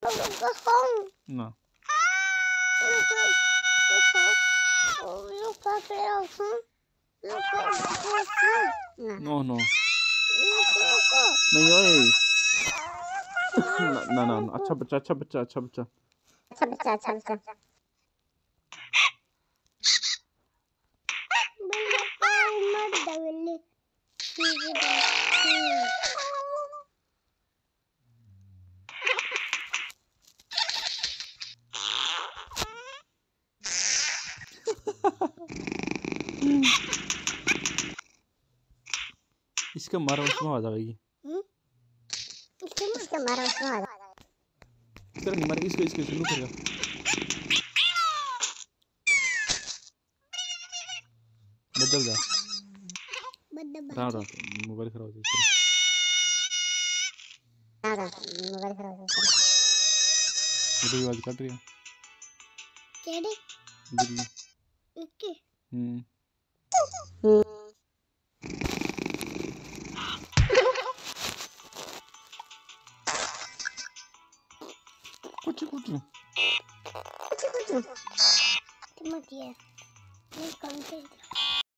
No. No, no. नहीं ओए। ना ना ना अच्छा बच्चा अच्छा बच्चा अच्छा बच्चा अच्छा बच्चा अच्छा बच्चा इसका मारा उसमें आवाज आएगी। इसका मारा उसमें आवाज तेरा नहीं मारेगा इसको इसको शुरू करेगा। बदल जा राम राम मोबाइल खराब हो जाएगा। मोबाइल खराब हो गया मेरी आवाज कट रही है केड़ी बिल्ली इक्की कुछ कुछ मत ये कौन से